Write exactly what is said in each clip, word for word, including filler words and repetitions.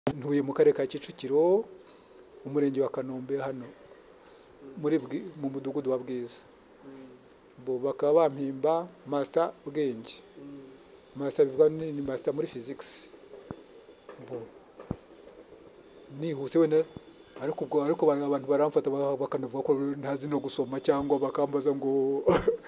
ntuye mu karere ka Kicukiro umurenge wa Kanombe hano muri mu mudugudu wa Bwiza bo bakaba bampimba master Bwenge master bivuga ni master muri physics bo nihuse wenda ariko ubwo ariko abantu baramfata bakanavuga ko ntazi no gusoma cyangwa bakambaza ngo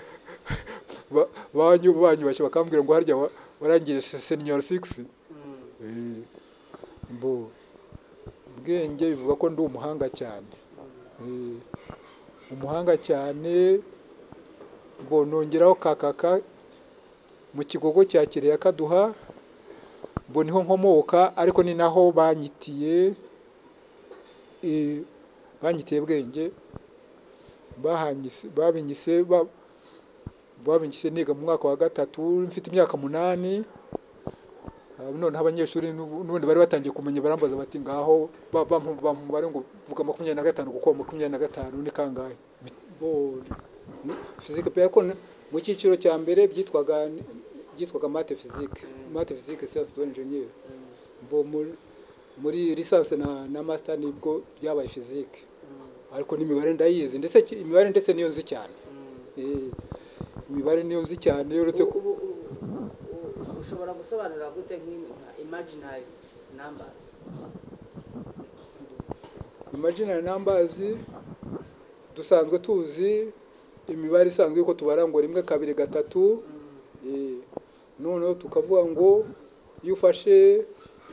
banyu banyu bashye bakambwira ngo harya warangije senior six eh bo Bwenge bivuga ko ndi umuhanga cyane eh umuhanga cyane bo nongeraho kakaka mu kigogo cya Kireya Kaduha bo niho nkomoka ariko ni naho banyitiye eh banyitiye Bwenge bahanyise babinyise babinyise niga mu mwaka wa gatatu mfite imyaka munani none abanyeshuri n'ubundi bari batangiye kumenya barambaza bati ngaho bamubare ngo vuga makumyabiri na gatanu kuko makumyabiri na gatanu ni kangahe bo physique pe ko mu cyiciro cya mbere byitwaga byitwaga math physique math physique science d'ingénieur bo muri licence na na master nibwo byabaye physique ariko n'imibare ndayizi ndetse imibare ndetse niyo nzi cyane eh imibare niyo nzi cyane uretse ko ushobora gusobanura gute imaginary numbers imaginary numbers dusanzwe tuzi imibare isanzwe ko tubara ngo rimwe kabiri gatatu eh none tukavuga ngo iyo ufashe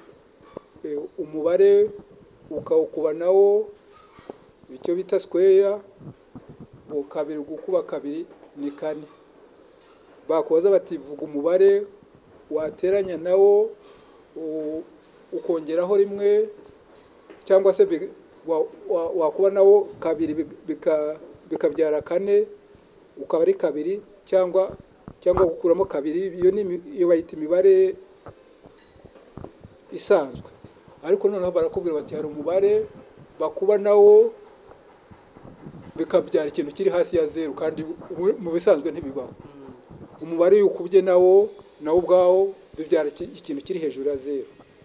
umubare ukawukuba nawo icyo bita square bo kabiri gukuba kabiri ni kane bakoza bati vuga umubare wateranya nawo ukongeraho rimwe cyangwa se wakuba nawo kabiri bikabyara kane ukaba ari kabiri cyangwa cyangwa gukuramo kabiri iyo ni iyo bayita imibare isanzwe ariko noneho barakubwira bati hari umubare bakuba nawo bikabyara ikintu kiri hasi ya zero kandi mu bisanzwe ntibibaho umubare y'ukubye nawo nawo ubwawo bibyara ikintu kiri hejuru ya zero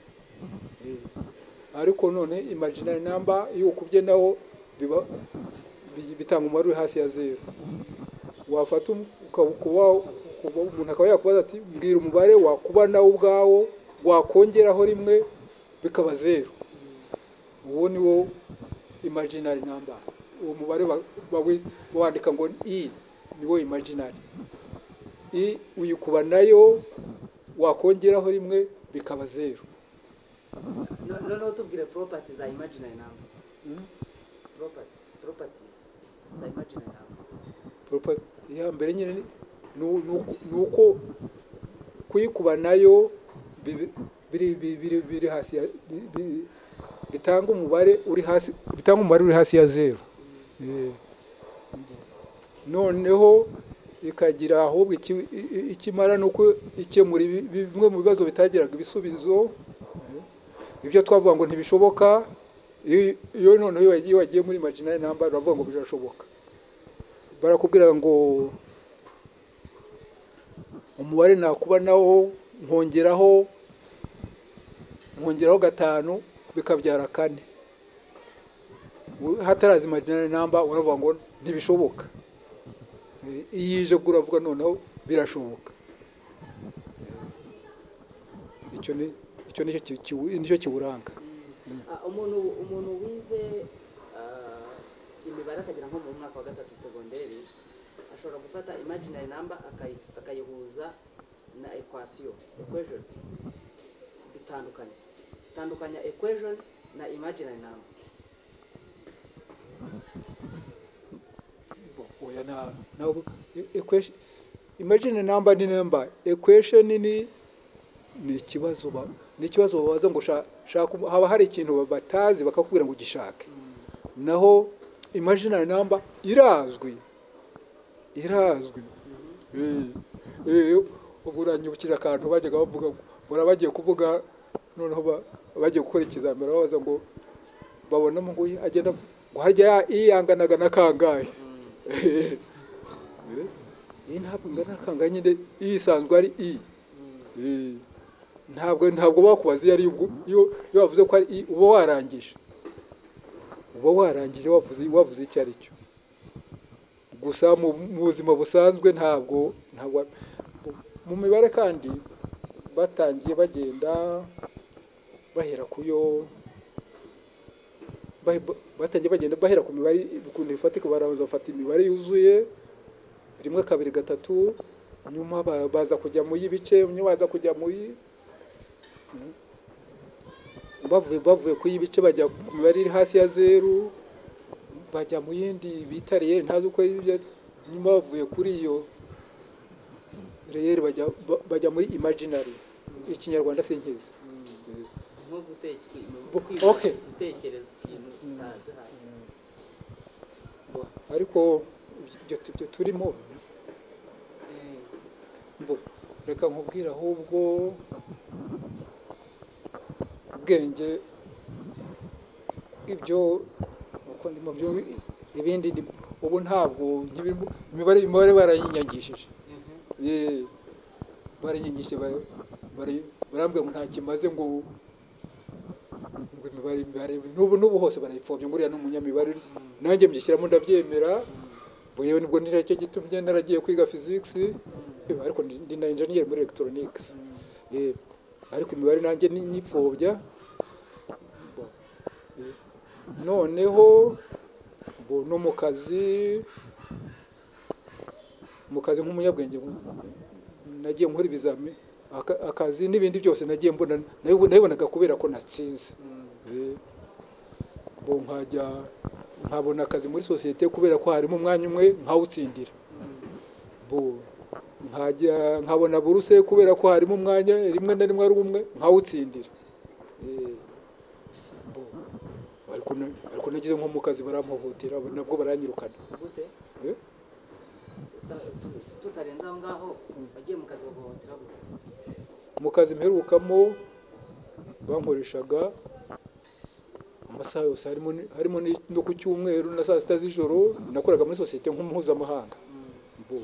ariko none imaginary number y'ukubye nawo biba bitanga umubare uri hasi ya zero wafata ukabukuba umuntu akaba yakubaza ati mbwira umubare wakuba nawo ubwawo wakongeraho rimwe bikaba zero uwo ni wo imaginary number uwo mubare wandika ngo i ni wo imaginary i uyikuba nayo wakongeraho rimwe bikaba zero no no tubwire properties za imaginary number property properties za imaginary number property ya mbere nyine nuko kuyikuba nayo biri biri biri hasi bitanga umubare uri hasi bitanga umubare uri hasi ya zero eh noneho ikagira ahubwo ikimara nuko ikemura bimwe mu bibazo bitagiraga ibisubizo ibyo twavuga ngo ntibishoboka iyo none iyo wagiye muri imaginary number bavuga ngo birashoboka barakubwira ngo umubare nakuba nawo nkongeraho nkongeraho gatanu bikabyara kane hatarazi imaginary number uravuga ngo ntibishoboka iyije kuravuga noneho birashoboka icyo ni icyo nicyo nicyo kiburanga umuntu umuntu wize imibare akagira nko mu mwaka wa gatatu segonderi ashobora gufata imaginary number akayihuza na equation equation bitandukanye tandukanya equation na imaginary number oya na na equation imaginary number ni number equation ni ni ikibazo ba ni ikibazo babaza ngo shaka haba hari ikintu batazi bakakubwira ngo gishake naho imaginary number irazwi irazwi eh eh uburanyubukira akantu bajyaga bavuga ngo bagiye kuvuga noneho bagiye gukora ikizamira babaza ngo babona ngo agenda ngo harya iyanganaga na kangahe eh iyi ntabwo ngana kangahe nyine isanzwe ari i eh ntabwo ntabwo bakubaza iyo ari ubwo iyo iyo wavuze ko ari i- uba warangije uba warangije wavuze wavuze icyo ari cyo gusa mu mu buzima busanzwe ntabwo ntabwo mu mibare kandi batangiye bagenda bahera kuyo bahe- batangiye bagenda bahera ku mibare ukuntu ifatika baraza bafata imibare yuzuye rimwe kabiri gatatu nyuma ba- baza kujya mu y'ibice nyuma baza kujya mu yi bavuye bavuye ku y'ibice bajya ku mibare iri hasi ya zeru bajya mu yindi bita reyeri ntazi uko ibyo nyuma bavuye kuri iyo reyeri bajya ba- bajya muri imaginary ikinyarwanda sinkizi nko guteke- Bo- kwiga okay. gutekereza ikintu utazi hano. ariko ibyo ibyo turimo Eh, mbo reka nkubwire ahubwo ubwenge ibyo uko ndimo byo ibindi ndi- ubu ntabwo nkibirimo imibare imibare barayinyangishije mhm. ye barayinyangishije bara- bara- barambwira ngo nta kimaze ngo ngo imibare imibare n'ubu n'ubu hose barayipfobya ngo uriya ni umunyamibare nanjye mbyishyiramo ndabyemera ngo yewe nibwo ni nacyo gitumye naragiye kwiga physics Eh, ariko ndi ndi na engineer muri electronics eh ariko imibare nanjye ni nyipfobya Bo, eh, noneho bo no mu kazi mu kazi nk'umunyabwenge ngu- nagiye nkora ibizami aka- akazi n'ibindi byose nagiye mbona nabibo- nabibonaga kubera ko natsinze Eh, bo nkajya nkabona akazi muri sosiyete kubera ko harimo umwanya umwe nkawutsindira bo nkajya nkabona buruse kubera ko harimo umwanya rimwe na rimwe ari umwe nkawutsindira Eh, bo, ariko na- ariko nagize nko mu kazi barampohotera nabwo baranyirukana gute Eh, Sa- tu- tutarenze aho ngaho wagiye mu kazi bagahohotera gute mu kazi mperukamo bankoreshaga amasaha yose harimo ni- harimo ni- no ku cyumweru na saa sita z'ijoro nakoraga muri sosiyete nk'umumpuzamahanga bo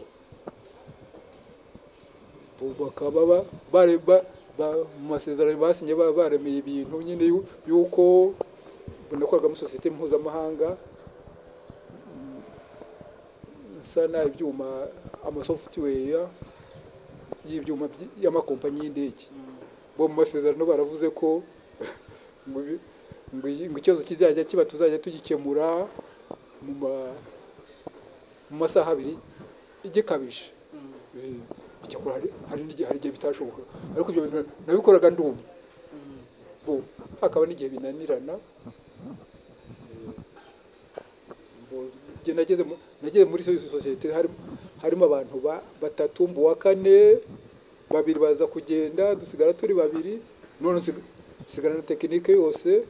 bo bakaba ba- bare ba- ba- mu masezerano basinye ba- baremeye ibintu nyine yu- yuko nakoraga muri sosiyete mpuzamahanga mm, nsana ibyuma amasoftware y'ibyuma by- y'amakompanyi y'indege bo mu masezerano baravuze ko ngo ibi- ngo iyi- ngo ikibazo kizajya kiba tuzajya tugikemura mu ma- mu masaha abiri igikabije Eh, icyakora hari hari n'igihe hari igihe bitashoboka ariko ibyo bintu nabikoraga ndumva bo hakaba n'igihe binanirana Eh, bo igihe nageze mu- nageze muri so- sosiyete harimo harimo abantu ba- batatu mbu wa kane babiri baza kugenda dusigara turi babiri none nsig- nsigara na tekinike yose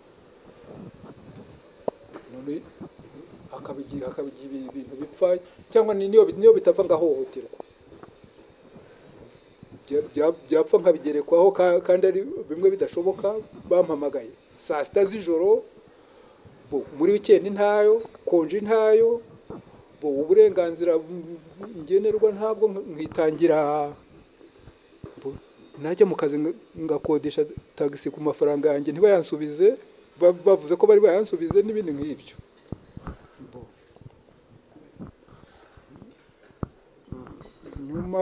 none hakaba igihe hakaba igihe ibi- ibintu bipfa cyangwa ni- niyo niyo bitapfa ngahohoterwa Bya- bya- byapfa nkabigerekwaho ka- kandi ari bimwe bidashoboka bampamagaye saa sita z'ijoro bo muri wikendi ntayo konji ntayo bo uburenganzira ngenerwa ntabwo nkitangira bo, najya mu kazi nga- ngakodesha tagisi ku mafaranga yanjye ntibayansubize ba- bavuze ko bari bayansubize n'ibindi nk'ibyo bo. nyuma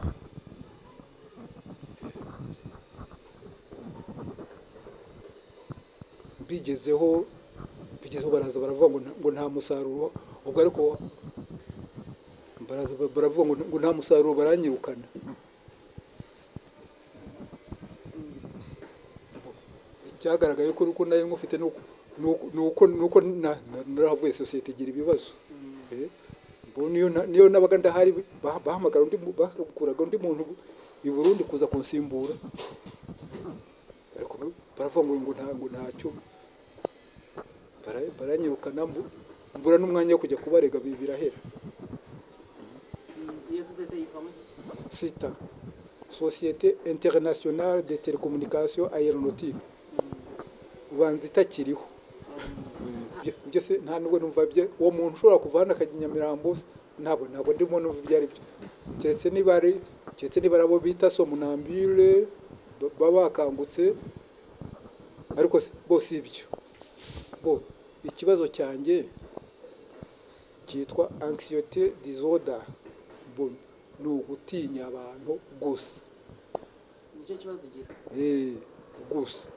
bigezeho bigezeho baraza baravuga ngo nta- ngo nta musaruro ubwo ariko baraza ba- baravuga ngo ngo nta musaruro baranyirukana icyagaragaye ko uko nayo ngufite nuko nuko nuko na- na- narahavuye sosiyete igira ibibazo Eh, bo niyo na- niyo nabaga ndahari bah- bahamagara undi mu- bakuraga undi muntu i Burundi kuza kunsimbura ariko baravuga ngo ngo nta ngo ntacyo bara- baranyirukana mbu- mbura n'umwanya wo kujya kubarega bi- birahera iyo sosiyete yitwa mu sita Société Internationale de Télécommunications Aéronautique ubanza itakiriho Ibyo- ibyo se nta nubwo numva bye uwo muntu ushobora kuva hano akajya i Nyamirambo ntabwo ntabwo ndimo numva ibyo ari byo keretse niba ari keretse niba ari abo bita somnambule ba- baba bakangutse ariko si- bo si ibyo bo ikibazo cyanjye cyitwa anxiety disorder bo ni ugutinya abantu gusa nicyo kibazo ugira. eh gusa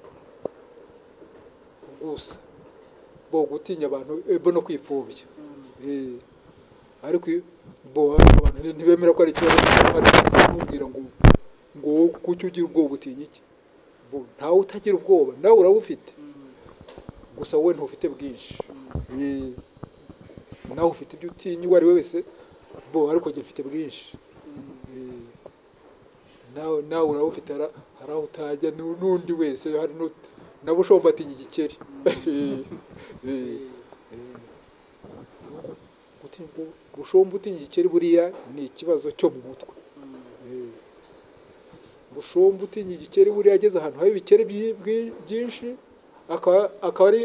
gusa bo gutinya abantu eh, bo no kwipfobya eh ariko iyo- bo abantu nti- ntibemera ko ari ikibazo kumubwira ngo ngo kuki ugira ubwoba utinya iki bo ntawe utagira ubwoba nawe urabufite gusa wowe ntufite bwinshi Eh, nawe ufite ibyo utinya uwo ari we wese bo ariko njye mfite bwinshi Eh, nawe nawe urabufite hari hari aho utajya nu- n'undi wese hari nu- nabo ushobora batinya igikeri Eh, eh, eh. Gutinya- bu- bushomba utinya igikeri buriya ni ikibazo cyo mu mutwe Eh, bushomba utinya igikeri buriya ageze ahantu hari ibikeri byi- byi- byinshi akaba akaba ari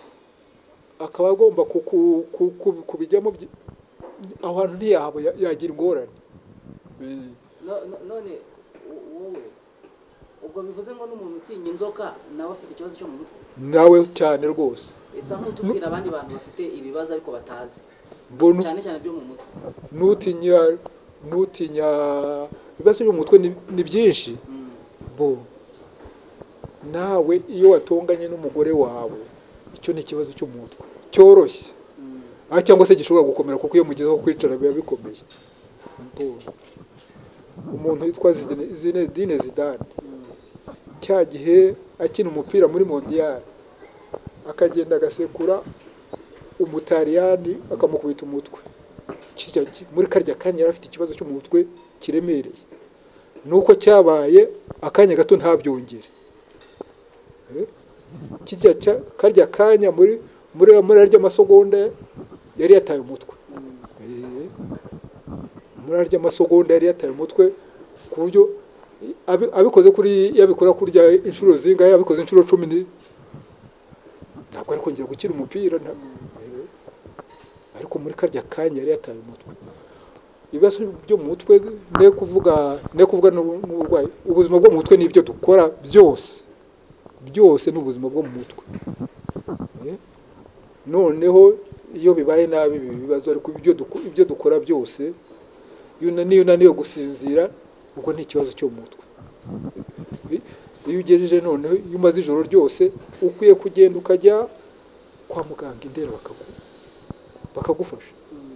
akaba agomba ku- ku- ku- ku- kubijyamo byi- aho hantu ntiyahaba ya- yagira ingorane Eh, No- no- none wo- wowe ubwo bivuze ngo n'umuntu utinya inzoka nawe afite ikibazo cyo mu mutwe. nawe cyane rwose Esa nk'utubwira abandi bantu bafite ibibazo ariko batazi mbona cyane cyane byo mu mutwe. nutinya nutinya ibibazo byo mu mutwe ni- ni byinshi Mm. bo nawe iyo watonganye n'umugore wawe icyo ni ikibazo cyo mu mutwe cyoroshye Mm. ah cyangwa se gishobora gukomera kuko iyo mugezeho kwicara biba bikomeye bo umuntu witwa Zidane- Zinedine Zidane Mm. cya gihe akina umupira muri mondial akagenda agasekura umutaliyani akamukubita umutwe kirya ki- muri karya kanya yari afite ikibazo cyo mu mutwe kiremereye nuko cyabaye akanya gato ntabyongere Eh, kirya cya- karya kanya muri muri muri arya masegonda yari yataye umutwe Mm. Eh, muri arya masegonda yari yataye umutwe ku buryo abi- abikoze kuri yabikora kurya inshuro zingahe yabikoze inshuro cumi ni ntabwo ari kongera gukina umupira nta- eh, ariko muri karya kanya yari yataye umutwe ibibazo byo mu mutwe ne kuvuga ne kuvuga n'ubu- n'uburwayi ubuzima bwo mu mutwe n'ibyo dukora byose byose n'ubuzima bwo mu mutwe Eh, noneho iyo bibaye nabi ibi bibazo ariko ibyo duko- ibyo dukora byose iyo unaniwe unaniwe gusinzira ubwo ni ikibazo cyo mu mutwe Eh, iyo ugejeje noneho iyo umaze ijoro ryose ukwiye kugenda ukajya kwa muganga indera bakagu bakagufasha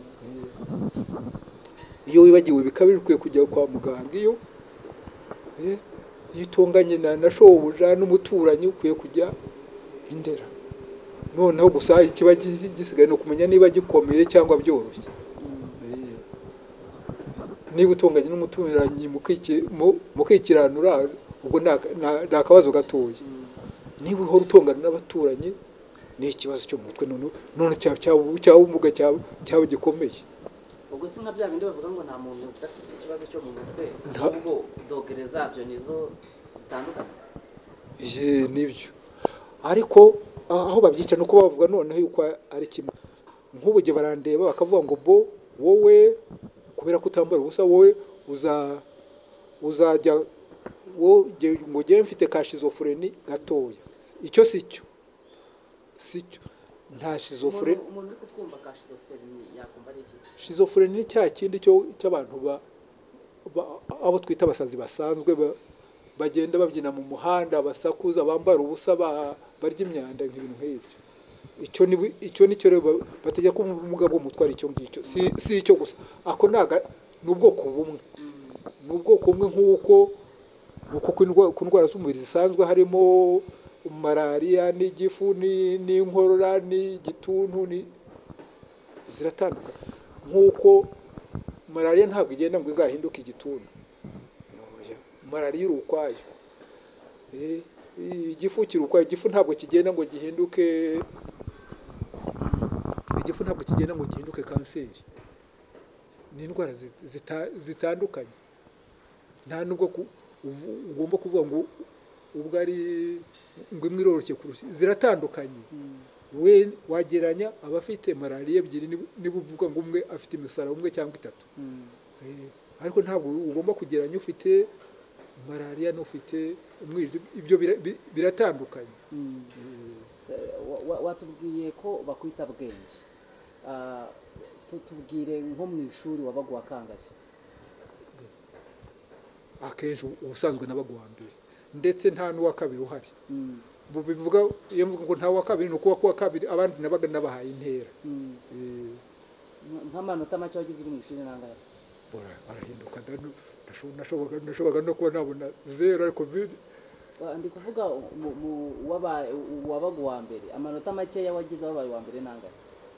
Eh, iyo wibagiwe bikabije ukwiye kujya kwa muganga iyo eh, iyo utonganye na na shobuja n'umuturanyi ukwiye kujya indera noneho gusa ikiba gi- gisigaye no kumenya niba gikomeye cyangwa byoroshye Eh, niba utonganye n'umuturanyi mukiki- mu- mukikiranura ubwo ni aka- ni- ni akabazo gatoya niba uhora utongana n'abaturanyi ni ikibazo cyo mu mutwe none none cyaba cyaba cyaba ubumuga cyaba cyaba gikomeye ubwo si nka bya bindi bavuga ngo nta muntu udafite ikibazo cyo mu mutwe Nta- ahubwo dogere zabyo nizo zitandukanye. ye nibyo ariko ah, aho babyica nuko bavuga noneho yuko ari kimwe nk'ubu gihe barandeba bakavuga ngo bo wowe kubera ko utambara ubusa wowe uza uzajya wo nge- ngo njyewe mfite ka shizofureni gatoya icyo si cyo si cyo nta shizofureni Umuntu umuntu uri kutwumva ka shizofreni yakumva ari iki? shizofureni ni cya kindi cyo cy'abantu ba ba- abo twita abasazi basanzwe ba- bagenda babyina mu muhanda basakuza bambara ubusa ba- barya imyanda nk'ibintu nk'ibyo icyo ni icyo ni cyo rero ba- bategeka ko ubumuga bwo mu mutwe ari icyo ngicyo si si icyo gusa ako naga ni ubwoko bumwe ni ubwoko bumwe nk'uko uko ku ndwa- ku ndwara z'umubiri zisanzwe harimo malariya n'igifu ni- n'inkorora n'igituntu ni ziratandukanye nk'uko malariya ntabwo igenda ngo izahinduke igituntu Oya, malariya iri ukwayo Eh, igifu kiri ukwayo igifu ntabwo kigenda ngo gihinduke igifu ntabwo kigenda ngo gihinduke kanseri ni indwara zi- zita- zitandukanye nta nubwo ku- uvu- ugomba kuvuga ngo ubwo ari ngo imwe iroroshye kurusha ziratandukanye we wageranya abafite malariya ebyiri niba- niba uvuga ngo umwe afite imisara umwe cyangwa itatu Eh, ariko ntabwo ugomba kugeranya ufite malariya n'ufite umwijima, ibyo bira- bi- biratandukanye. Mm. Eh, Eh, wa- wa- watubwiye ko bakwita bwenge. Ah, tu- tubwire nko mu ishuri wabaga uwa kangahe? akenshi ubusanzwe nabaga uwa mbere ndetse nta n'uwa kabiri uhari. Mm. Bu- bivuga iyo mvuga ngo nta wa kabiri ni ukuba kuwa kabiri abandi nabaga nabahaye intera. Mm. Eh, nk'amanota make wagize uri mu ishuri nangahe? bora arahinduka ndanu- nasho- nashoboraga nashoboraga no kuba nabona zero ariko bi- Ah, ndi kuvuga mu mu- wabaye wabaga uwa mbere, amanota makeya wagize wabaye uwa mbere nangahe?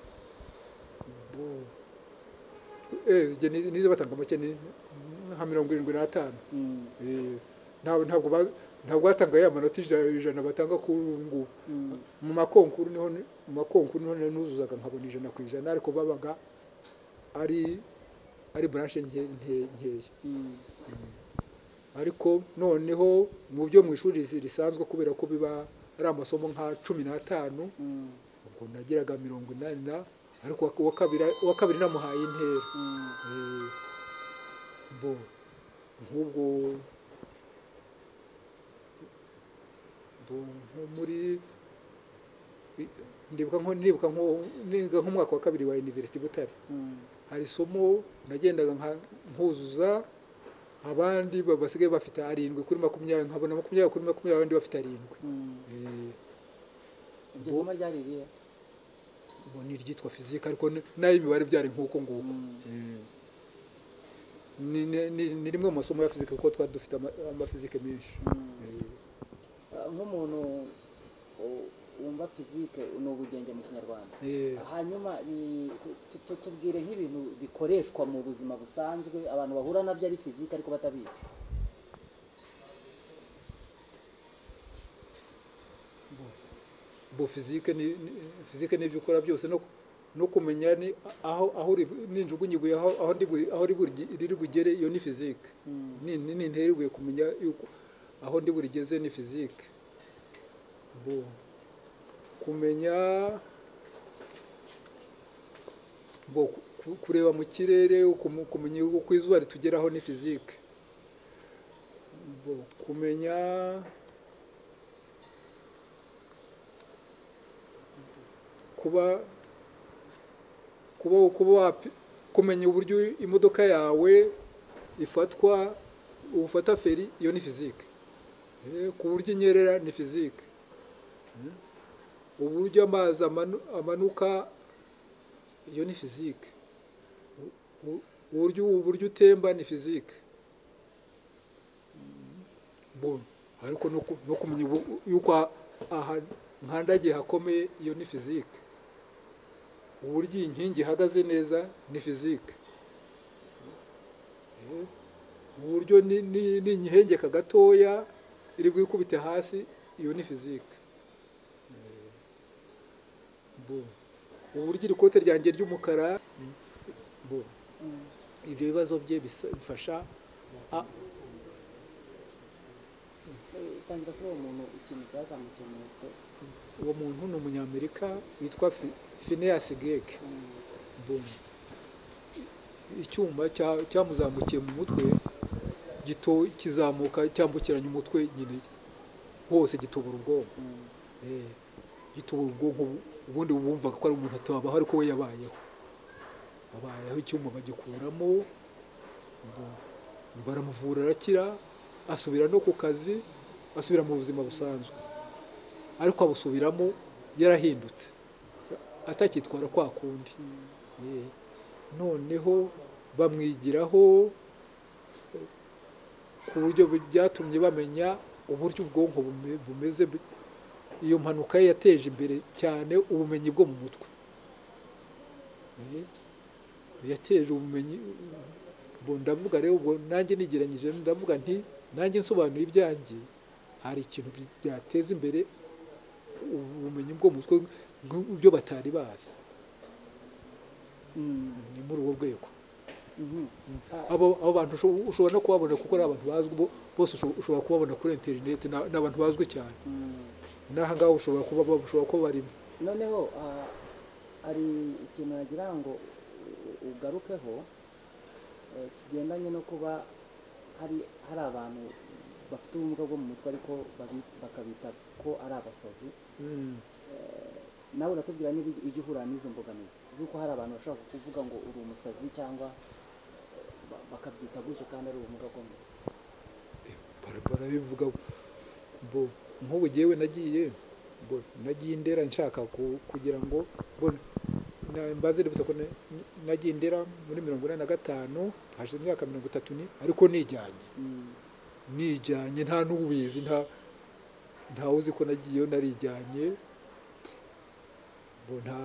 bo- eh igihe ni- nize batanga make ni nka mirongo irindwi n'atanu. Mm. Eh, ntabwo ntabwo ba- ntabwo batanga ya manota ijana ijana batanga ku ngubu. Mm. Mu makonkuru niho ni- mu makonkuru niho nuzuzaga nkabona ijana ku ijana ariko babaga ari ari branche nke nke- nkeya. Mm. Ariko noneho mu byo mu ishuri ris- risanzwe kubera ko biba ari amasomo nka cumi n'atanu Mm. ubwo nagiraga mirongo inani na ariko uwa- uwa kabiri uwa kabiri namuhaye intera. Mm. Eh, bo nk'ubwo bo nko muri i- ndibuka nko nibuka nko niga nk'umwaka wa kabiri wa University Butare Mm. hari isomo nagendaga nka- nkuzuza abandi ba- basigaye bafite arindwi kuri makumyabiri nkabona makumyabiri kuri makumyabiri abandi bafite arindwi. Mm. Eh, iryo bo- somo ryari irihe? bo ni iryitwa fizike ariko n- n'ay'imibare byari nk'uko nguko. Mm. Eh, ni ni- ni- ni rimwe mu masomo ya fizike kuko twari dufite ama- amafizike menshi. Mm. Eh, Ah, nk'umuntu u- wumva fizike ni ubugenge mu kinyarwanda. eh, Hanyuma ni- tu- tu- tu- tubwire nk'ibintu bikoreshwa mu buzima busanzwe abantu bahura nabyo ari fizike ariko batabizi. bo fizike ni ni- fizike ni ibyo ukora byose no no kumenya ni aho aho uri ninjugunye ibuye aho aho ndi bu- aho riburi- riri bugere iyo ni fizike. Mm. ni ni ni ntera ibuye kumenya yuko aho ndi burigeze ni fizike. bo kumenya bo ku- kureba mu kirere kumu- kumenya uko izuba ritugeraho ni fizike. bo kumenya kuba kuba kuba wapi- kumenya uburyo imodoka yawe ifatwa ufata feri iyo ni fizike. Eh, ku buryo inyerera ni fizike. Mm. uburyo amazi amanu- amanuka iyo ni fizike. U- u- uburyo uburyo utemba ni fizike. Mm. Bo ariko no ku- no kumenya ubu- yuko aha- aha nkandagiye hakomeye iyo ni fizike. uburyo iyi nkingi ihagaze neza ni fizike. Eh, uburyo ni- ni- ninyihengeka gatoya iri bwikubite hasi iyo ni fizike. Eh, bo uburyo iri kote ryanjye ry'umukara bo Mm. ibyo bibazo bye bisa- bifasha a- Eh, tangira kuri uwo muntu ikintu cyazamukiye mu mutwe. uwo muntu ni umunyamerika witwa Fi- Phineas Gage. Mm. Bo icyuma cya- cyamuzamukiye mu mutwe gito kizamuka cyambukiranya umutwe nyine hose gitubura ubwonko. Mm. Eh, gitubura ubwonko bu- ubundi bumvaga ko ari umuntu atabaho ariko we yabayeho abayeho icyuma bagikuramo bo- baramuvura arakira asubira no ku kazi asubira mu buzima busanzwe ariko abusubiramo yarahindutse atakitwara kwa kundi. Eh, noneho bamwigiraho ku buryo bi- byatumye bamenya uburyo ubwonko bume- bumeze bu- iyo mpanuka ye yateje imbere cyane ubumenyi bwo mu mutwe. Eh, yateje ubumenyi bo ndavuga rero ubwo nanjye nigeranyije ndavuga nti nanjye nsobanuye ibyanjye hari ikintu bi- byateza imbere ubumenyi bwo mu mutwe nk'ibyo batari bazi. Mm. ni muri ubwo rwego Mhm. abo abo bantu usho- ushobora no kubabona kuko ari abantu bazwi bo- bose usho- ushobora kubabona kuri interineti ni abantu bazwi cyane. Mm. n'aha ngaha ushobora kuba ushobora kuba barimo. noneho ah, hari ikintu nagira ngo u- ugarukeho eh, kigendanye no kuba hari hari abantu bafite ubumuga bwo mu mutwe ariko babi- bakabita ko ari abasazi. Mm. Nawe uratubwira niba ijya uhura n'izo mbogamizi z'uko hari abantu bashobora kuvuga ngo uri umusazi cyangwa ba- bakabyita gutyo kandi ari ubumuga bwo mu mutwe. bara- barabivuga bo nk'ubu jyewe nagiye bo nagiye indera nshaka ku- kugira ngo bo na- mbaze ributsa ko na- nagiye indera muri mirongo inani na gatanu hashize imyaka mirongo itatu ni ariko nijyanye Mm. nijyanye nta n'ubizi nta ntawe uzi ko nagiyeyo narijyanye bo nta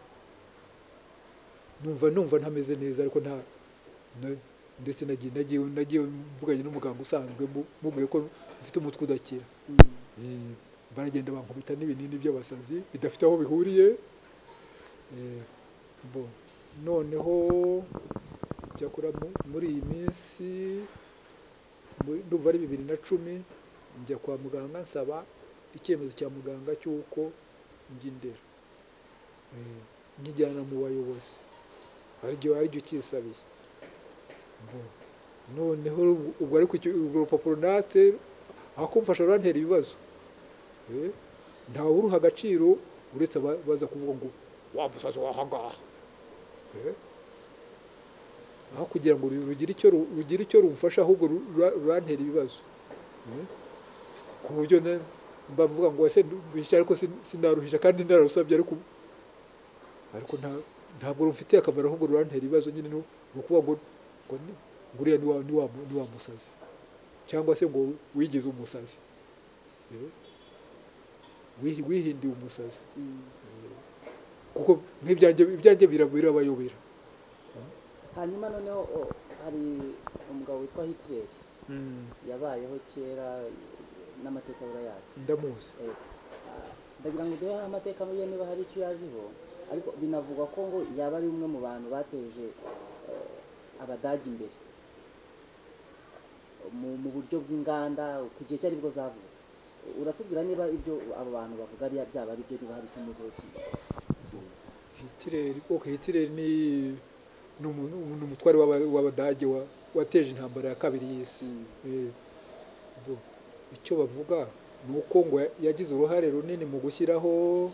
numva numva ntameze neza ariko nta na- ndetse nagiye nagiye nagiye mvuganye n'umuganga usanzwe mu- mubwiye ko mfite umutwe udakira. Mm. Eh, baragenda bankubita n'ibinini by'abasazi bidafite aho bihuriye. Eh, bo noneho cyakora mu- muri iyi minsi muri- ndumva ari bibiri na cumi njya kwa muganga nsaba icyemezo cya muganga cy'uko njya indera. Eh, nkijyana mu bayobozi aribyo aribyo ukisabiye. Bo noneho ubwo ariko icyo- urwo rupapuro natse aho kumfasha rurantera ibibazo. Eh, ntawe uruha agaciro uretse aba- baza kuvuga ngo wa musazi wahangaha. Eh, aho kugira ngo ru- rugire icyo ru- rugire icyo rumfasha ahubwo ru- rura- rurantera ibibazo. Eh, ku buryo na- mba mvuga ngo ese bishyira ariko sin- sinaruhisha kandi nararusabye ariko ariko nta ntabwo rumfitiye akamaro ahubwo rurantera ibibazo nyine ni ukuvuga ngo ngo ni ngo uriya ni wa ni wa mu- ni wa musazi cyangwa se ngo wigize umusazi. Eh, wihi- wihindiye umusazi. Mm. Kuko nk'ibyanjye ibyanjye bira- birabayobera. Hanyuma noneho o, hari umugabo witwa Hitler yabayeho kera n'amateka urayazi. ndamuzi. Eh, ah, ndagira ngo duhe amateka muri yo niba hari icyo uyaziho, ariko binavugwa ko ngo yaba ari umwe mu bantu bateje eh, abadage imbere mu, mu buryo bw'inganda ku gihe cyari bwo zavutse. Uratubwira niba ibyo abo bantu bavuga ari byaba ari byo, niba hari icyo umuziho ki- ki- Hitler ok Hitler ni ni umuntu ni umutware w'aba- w'abadage wa- wateje intambara ya kabiri y'isi. Mm. Eh, bo, icyo bavuga ni uko ngo ya- yagize uruhare runini mu gushyiraho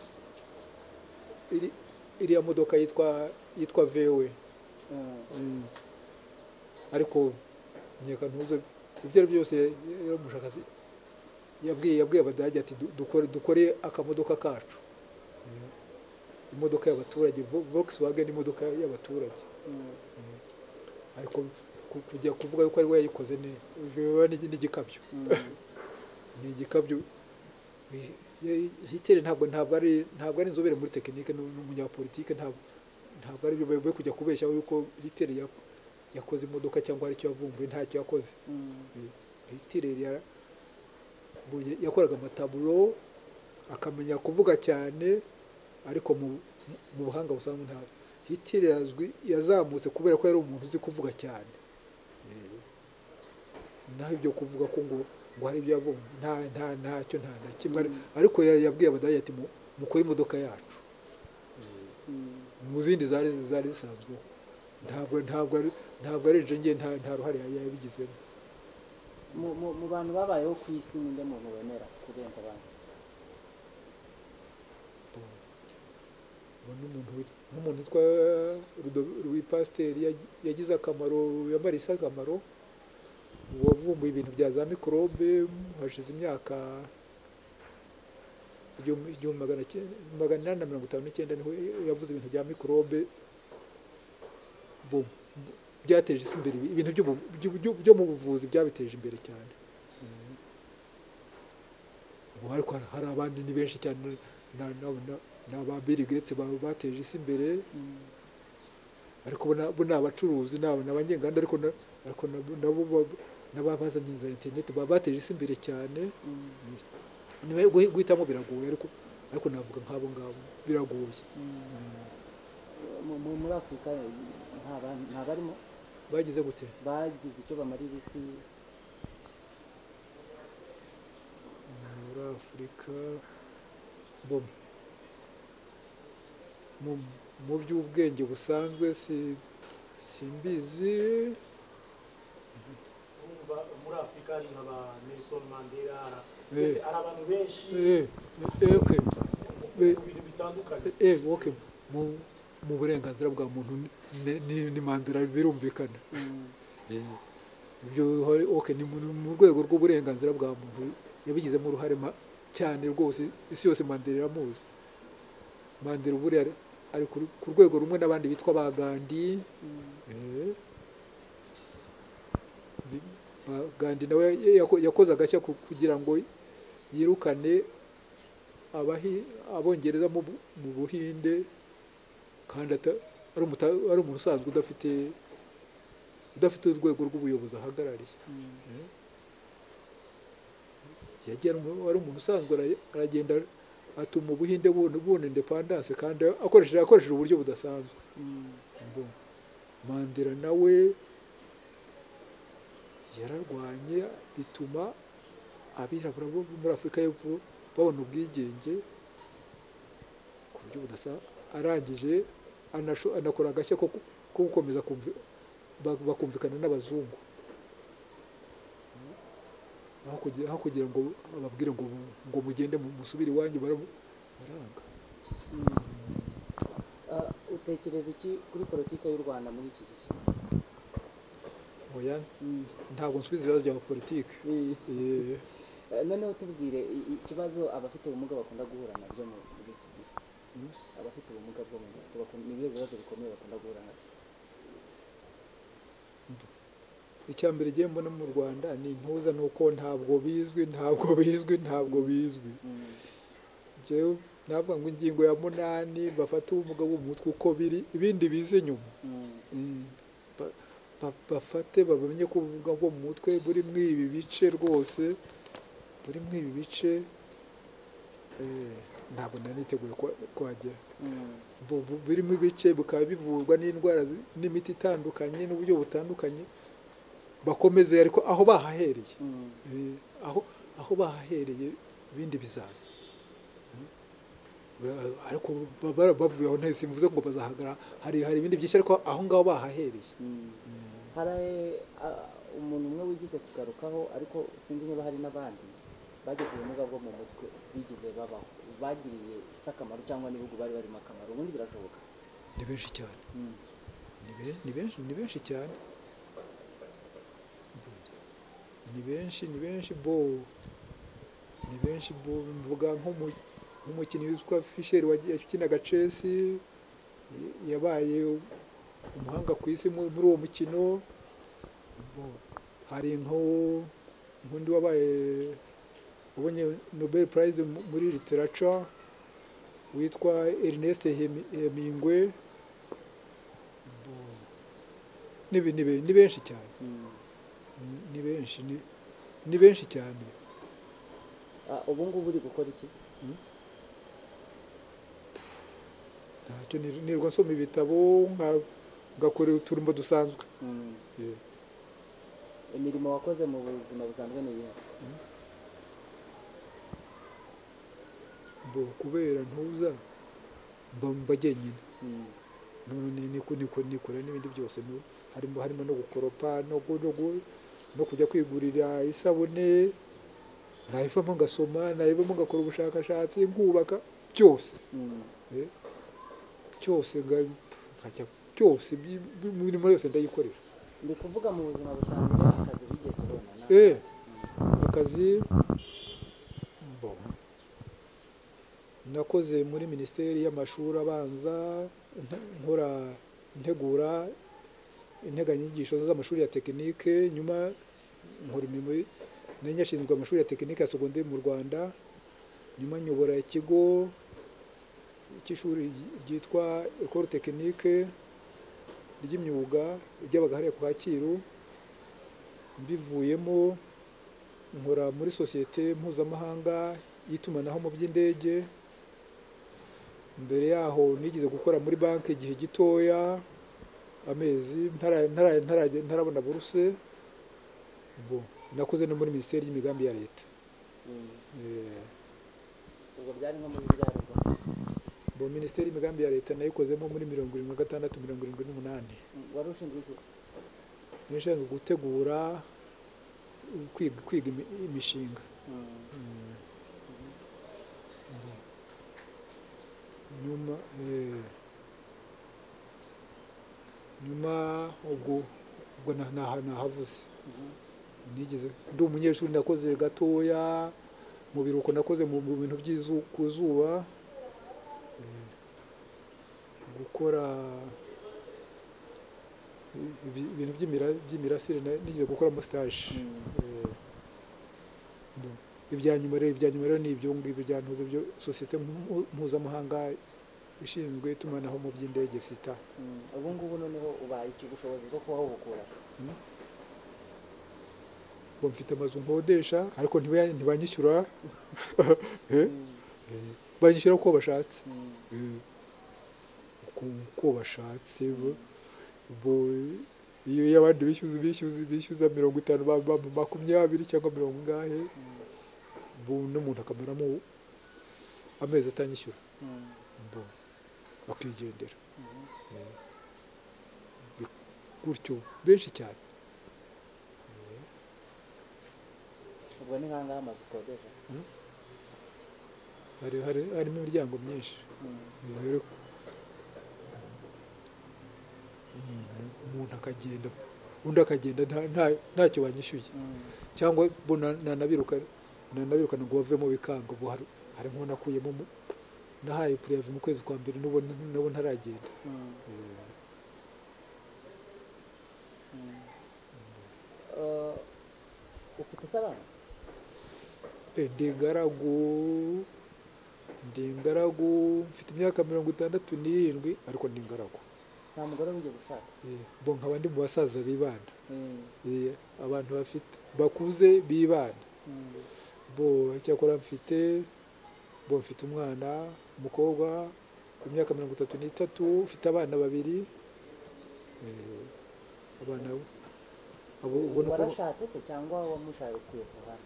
iri- iriya modoka yitwa yitwa V W. Mm. Mm. ariko nkeka ntuze ibyo ari byo byose yamushakazi yabwiye yabwiye abadage ati "Du- dukore dukore akamodoka kacu." Eh, imodoka y'abaturage Vo- Volkswagen imodoka y'abaturage. Mm. ariko ku- kujya kuvuga yuko ari we yayikoze ni biba ni ni igikabyo. Mm. ni igikabyo. Eh, ye- Hitler ntabwo ntabwo ari ntabwo ari inzobere muri tekinike ni ni umunyapolitike ntabwo ntabwo ari byo byo kujya kubeshya yuko Hitler ya- yakoze imodoka cyangwa hari icyo yavumbuye ntacyo yakoze. Mm. Hitler ya- bu- yakoraga amataburo akamenya kuvuga cyane ariko mu mu buhanga busanzwe nta Hitler yazwi yazamutse kubera ko yari umuntu uzi kuvuga cyane. Eh, naho ibyo kuvuga ko ngo ngo hari ibyo yavumbuye nta nta ntacyo nta na kimwe ari- Mm. ariko ya- yabwiye abadage ati "Mu- mukore imodoka yacu." Mm. mu zindi zari zari zisanzweho ntabwo ntabwo ari ntabwo ari njye nta nta ruhare ya- yabigizemo. mu, mu, mu bantu babayeho ku isi ninde muntu wemera kurenza abandi? Uwo ni umuntu wit- nk'umuntu witwa Ludo- Louis Pasteur yagi- yagize akamaro yamariye isi akamaro wavumbuye ibintu bya za mikorobe hashize imyaka igihumbi igihumbi magana cyenda magana inani na mirongo itanu n'icyenda niho yavuze ibintu bya mikorobe bo byateje isi imbere ibintu by'ubu- byo- byo- byo mu buvuzi byabiteje imbere cyane. Mm. Ubu ariko hari- hari abandi ni benshi cyane na na na- ni aba Bill Gates ba- bateje isi imbere Mm. ariko bo na- bo ni abacuruzi ni aba- ni abanyenganda ariko na- ariko na- nabo ba- n'ababazanye za interineti baba bateje isi imbere cyane. Mm. Niba guhi- guhitamo biragoye ariko ariko navuga nk'abo ngabo biragoye. Mm. Mu- mu- muri afurika nta ba- nta barimo Bagize gute bagize icyo bamarira isi. muri Afurika bo mu mu by'ubwenge busanzwe si simbizi urumva muri afurika hari nk'aba Nelson Mandela Eh. mbese hari abantu benshi eh eh okay mu bintu bitandukanye eh okay mu mu burenganzira bwa muntu ni- ni ni Mandela birumvikana Eh, ibyo hari- okay ni mu mu rwego rw'uburenganzira bwa muntu yabigizemo uruhare ma- cyane rwose isi yose Mandela iramuzi Mandela buriya ari- ari ku ku rwego rumwe n'abandi bitwa ba Gandhi eh, bi- ba- Gandhi nawe yako- yakoze agashya ku- kugira ngo yirukane abahi abongereza mu Bu- mu Buhinde kandi ata- ari umuta- ari umuntu usanzwe udafite udafite urwego rw'ubuyobozi ahagarariye Eh. yagiye ari umu- ari umuntu usanzwe ara- aragenda atuma Ubuhinde bubona bubona independence kandi akoresheje akoresheje uburyo budasanzwe Ngo Mandela nawe yararwanye bituma abirabura bo muri Afurika y'Epfo babona ubwigenge ku buryo budasanzwe arangije anasho- anakora agashya ko ko gukomeza kumvi- ba- bakumvikana n'abazungu aho kugira aho kugira ngo ababwire ngo ngo mugende mu- musubire iwanyu bara- baranga Ah, utekereza iki kuri politiki y'u Rwanda muri iki gihe oya ntabwo nsubiza ibibazo bya politiki Eh, Eh, noneho tubwire i- i- ikibazo abafite ubumuga bakunda guhura nabyo mu- muri iki gihe abafite ubumuga bwo mu mutwe bakunda- ni ibihe bibazo bikomeye bakunda guhura nabyo icya mbere giye mbona mu Rwanda ni intuza nuko ntabwo bizwi ntabwo bizwi ntabwo bizwi jewe navuga ngo ingingo ya munani bafata ubumuga bwo mu mutwe uko biri ibindi bize nyuma Mm. Ba- ba- bafate bamenye ko ubumuga bwo mu mutwe buri muri ibi bice rwose buri muri ibi bice eh, ntabwo nari niteguye kwa- kuhagera Bu- bu- birimo ibice bikaba bivurwa n'indwara zi- n'imiti itandukanye n'uburyo butandukanye bakomeze ariko aho bahahereye Eh, aho aho bahahereye ibindi bizaza Mm. ariko ba- ba- bavuye aho ntese mvuze ngo bazahagara hari hari ibindi byinshi ariko aho ngaho bahahereye hari ah, umuntu umwe wigize kugarukaho ariko sinzi niba hari n'abandi bagize ubumuga bwo mu mutwe bigize babaho bagiriye isi akamaro cyangwa n'ibihugu bari barimo akamaro ubundi birashoboka ni benshi cyane ni be- ni benshi ni benshi cyane ni benshi ni benshi bo ni benshi bo mvuga nk'umu- nk'umukinnyi witwa Fisher wagiye ukinaga Chelsea y- yabaye umuhanga ku isi mu- muri uwo mukino Bo, hari nko nk'undi wabaye ubonye Nobel Prize mu- muri literature witwa Ernest Hemi- Hemingway Bo, ni be- ni be- ni benshi cyane ni benshi ni ni benshi cyane Ah, ubu ngubu uri gukora iki ntacyo nir- nirwa nsoma ibitabo nka- ngakora uturimo dusanzwe Yeah. imirimo wakoze mu buzima busanzwe ni iyihe Bo, kubera ntuza mba mba jyenyine none ni- niko niko nikora n'ibindi byose no- harimo harimo no gukoropa no gu- no gu- no kujya kwigurira isabune nayivamo ngasoma nayivamo ngakora ubushakashatsi nkubaka byose Eh, cyose nga- nkajya byose iby- iby- imirimo yose ndayikorera ndi kuvuga mu buzima busanzwe akazi wigeze ubona na Eh, akazi bo, nakoze muri minisiteri y'amashuri abanza nte- nkora ntegura integanyanyigisho z'amashuri ya tekinike nyuma nkora imirimo y- nari nyashinzwe amashuri ya tekinike ya segonderi mu Rwanda nyuma nyobora ikigo cy'ishuri ryitwa Ecole Technique ry'imyuga ryabaga hariya ku Kacyiru mbivuyemo nkora muri sosiyete mpuzamahanga y'itumanaho mu by'indege mbere yaho nigeze gukora muri banki igihe gitoya amezi ntara- ntara- ntara- ntarabona buruse bo nakoze no muri minisiteri y'imigambi ya leta Eh, ubwo byari nko muri byarugwa bo minisiteri y'imigambi ya leta nayikozemo muri mirongo irindwi na gatandatu mirongo irindwi n'umunani wari ushinzwe iki nishinzwe gutegura kwiga kwiga imi- imishinga nyuma eh, nyuma ubwo ubwo na- naha- nahavuze nigeze ndi umunyeshuri nakoze gatoya mu biruhuko nakoze mu mu bintu by'izu ku zuba eh, gukora ibi- ibintu by'imira- by'imirasire na- nigeze gukoramo stage Eh, bo- ibya nyuma rero ibya nyuma rero ni ibyo ngibyo byantuze byo sosiyete mpu- mpuzamahanga ishinzwe itumanaho mu by'indege sita ubu ngubu noneho ubaye iki ubushobozi bwo kubaho bukura ngo mfite amazu nkodesha ariko ntiba- ntibanyishyura Eh, eh, banyishyura uko bashatse Eh, uko- uko bashatse bo- bo- iyo iyo abandi bishyuza bishyuza bishyuza mirongo itanu ba- ba- makumyabiri cyangwa mirongo ingahe bo n'umuntu akamaramo amezi atanyishyura bo bakigendera Eh, bi- gutyo benshi cyane ubwo ni nk'ahangaha amazu ukodesha hari hari harimo imiryango myinshi rero umuntu akagenda undi akagenda nta- nta- ntacyo banyishyuye cyangwa bo na- nanabirukana nanabirukana ngo bavemo bikanga ubu hari hari nk'uwo nakuyemo mu- nahaye pureve mu kwezi kwa mbere n'ubu nabo ntaragenda Eh, ufite se abana Eh, ndi ingaragu ndi ingaragu mfite imyaka mirongo itandatu n'irindwi ariko ndi ingaragu nta mugore wigeze ushaka Eh, bo nkaba ndi mu basaza bibana Eh, abantu bafite bakuze bibana bo cyakora mfite bo mfite umwana umukobwa w'imyaka mirongo itatu n'itatu ufite abana babiri Eh, abana abo ubwo ni uko warashatse se cyangwa wamushaye ukwiye kuhana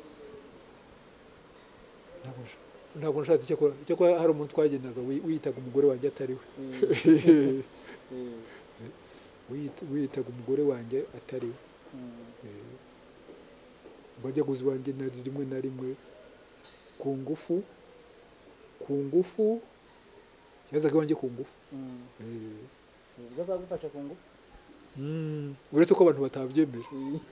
ntabwo nsha- ntabwo nashatse cyakora cyakora hari umuntu twagendaga wi- wiyitaga umugore wanjye atari we Wiyita- wiyitaga umugore wanjye atari we Eh, bajyaguzi banjye na rimwe na rimwe ku ngufu ku ngufu yazaga iwanjye ku ngufu Eh, bivuze ko bagufashe ku ngufu mm, uretse ko abantu batabyemera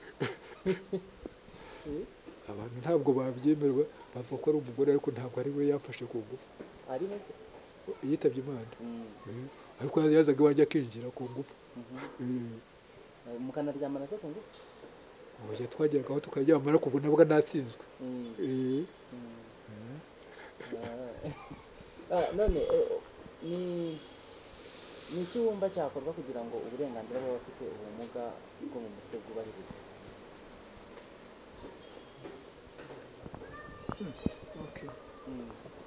abantu ntabwo babyemera ba- bavuga ko ari umugore ariko ntabwo ari we yamfashe ku ngufu ari we se yitabye imana Eh, ariko yazaga iwanjye akinjira ku ngufu Eh, mukanaryamana se ku ngufu oya twajyagaho tukaryama ariko ubu nabwo natsinzwe Eh, Ah, none eh, ni ni iki wumva cyakorwa kugira ngo uburenganzira bw'abafite ubumuga bwo mu mutwe bwubahirizwe okay. Mm.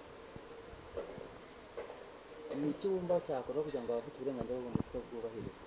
ni iki wumva cyakorwa kugira ngo abafite uburenganzira bwo mu mutwe bwubahirizwe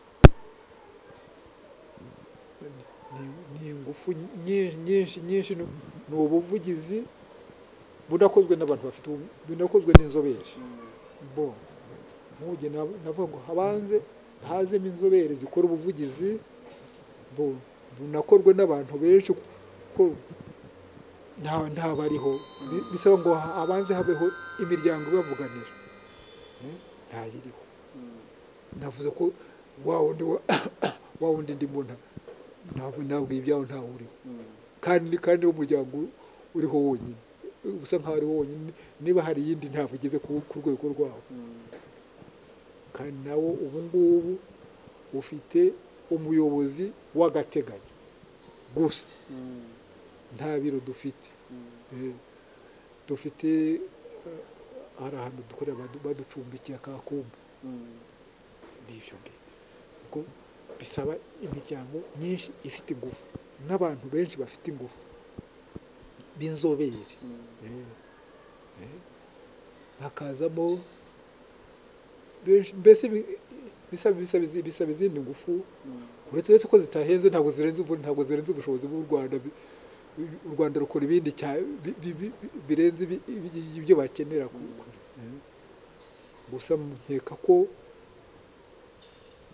Ni- ni ingufu nyinshi nyinshi nyinshi ni ni ubuvugizi bunakozwe n'abantu bafite ubu- bunakozwe n'inzobere bo nk'ubu na- navuga ngo habanze hazemo inzobere zikora ubuvugizi bo bunakorwe n'abantu benshi ko nta nta bariho Bi- bisaba ngo habanze habeho imiryango ibavuganira Eh, ntayiriho navuze ko wa wundi wa wa wundi ndimo nta ntabwo ntabwo ibyaho ntawe uriho kandi kandi umuryango uriho wonyine usa nkaho ariho wonyine niba hari iyindi ntabwo igeze ku ku rwego rwawo kandi nawo ubu ngubu ufite umuyobozi w'agateganyo gusa nta biro dufite Eh, dufite eh, hari ahantu dukorera badu- baducumbikiye akakumba n'ibyo ngibyo ubwo bisaba imiryango myinshi ifite ingufu n'abantu benshi bafite ingufu b'inzobere Eh, eh, hakazamo benshi mbese bi- bisaba bisaba izi- bisaba izindi ngufu uretse uretse ko zitahenze ntabwo zirenze ubu ntabwo zirenze ubushobozi bw'u Rwanda bi- u Rwanda rukora ibindi cya- bi- bi- bi- birenze ibi- ibi- ibyo bakenera ku- ku- eh. gusa nkeka ko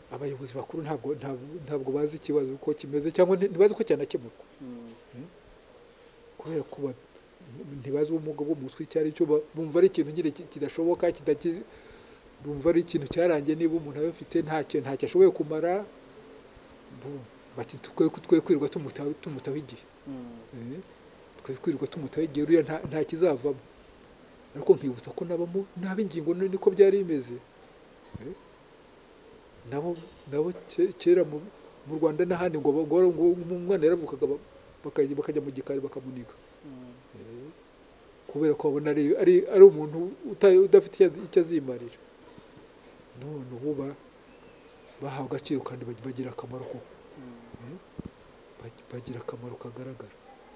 abayobozi bakuru ntabwo ntabwo- ntabwo bazi ikibazo uko kimeze cyangwa nti- ntibazi ko cyanakemurwa kubera ko ba- ntibazi ubumuga bwo mu mutwe icyo ari cyo ba- bumva ari ikintu nyine ki- kidashoboka kidaki bumva ari ikintu cyarangiye niba umuntu abifite ntacyo ntacyo ashoboye kumara bu- bati twe twe kwirirwa tumutaho tumutaho igihe Eh, twe kwirirwa tumutaho igihe uriya nta nta kizavamo ariko nkibutsa ko nabamo n'ab'ingingo ni- niko byari bimeze Eh, nabo nabo ke- kera mu mu Rwanda n'ahandi ngo ba- ngo ngo umwana yaravukaga ba- bakajya bakajya mu gikari bakamuniga Eh, kubera ko babona ari ari ari umuntu uta- udafite icyo azi- icyo azimarira none ubu ba- bahawe agaciro kandi bag- bagira akamaro koko Eh, bag- bagira akamaro kagaragara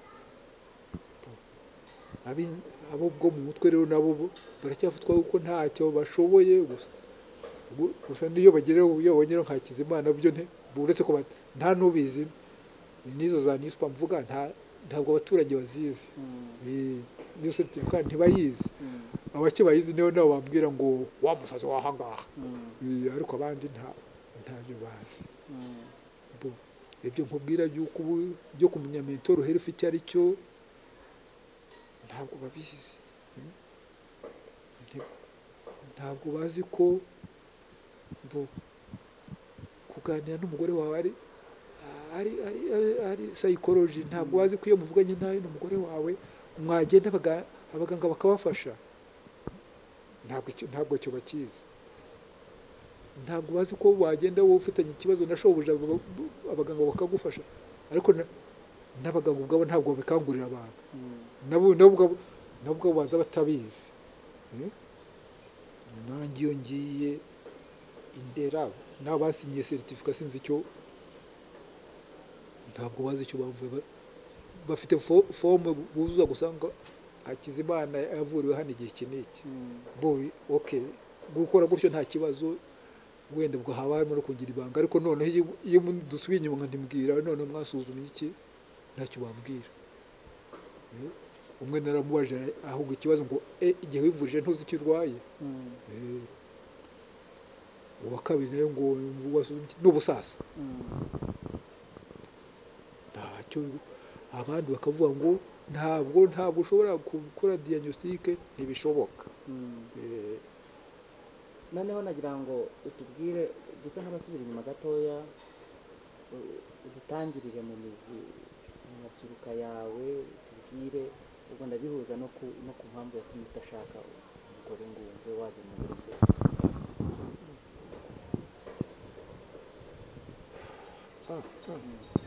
Abi- abo bwo mu mutwe rero nabo bo baracyafatwa kuko ntacyo bashoboye gusa Ubu- gusa n'iyo bageraho iyo babonye nka Hakizimana byo nte uretse ko ba- nta n'ubizi n'izo za nispa mvuga nta ntabwo abaturage bazizi Eh, n'iyo certificate ntibayizi abake bayizi niyo nabo bambwira ngo wa musazi wahangaha Eh, ariko abandi nta ntabyo bazi Bo, ibyo nkubwira by'uko ubu byo kumenya mentor health icyo ari cyo ntabwo babizi Mm. Nti- ntabwo bazi ko bo kuganira n'umugore wawe ari ari ari ari- ari psychology ntabwo bazi ko iyo muvuganye nawe n'umugore wawe mwagenda abaga- abaganga bakabafasha ntabwo icyo ntabwo cyo bakizi ntabwo bazi ko wagenda wowe ufitanye ikibazo na shobuja aba- abaganga bakagufasha ariko na- n'abaganga ubwabo ntabwo babikangurira abantu nabo nabo ubwabo nabo ubwabo baza batabizi Eh? nanjye iyo ngiye indera n'abasinyiye certificate sinzi icyo ntabwo bazi icyo bavuye ba- bafite fo- fomu buzuza gusanga Hakizimana yavuriwe hano igihe iki n'iki boy okay gukora gutyo nta kibazo wenda ubwo haba harimo no kugira ibanga ariko noneho iyo iyo dusubiye inyuma nkandimubwira none mwasuzumye iki ntacyo bambwira Eh, umwe naramubajije ahubwo ikibazo ngo e igihe wivurije ntuzi icyo urwaye Eh, uwa kabiri nayo ngo wasuzumye iki? n'ubusasa ntacyo abandi bakavuga ngo ntabwo ntabwo ushobora gukora diagnostic ntibishoboka Eh, noneho nagira ngo utubwire dusa nk'abasubira inyuma gatoya u- udutangirire mu mizi mu mabyiruka yawe utubwire ubwo ndabihuza no ku no ku mpamvu yatumye udashaka umugore ngo wumve wajya mu buryo ah, ah.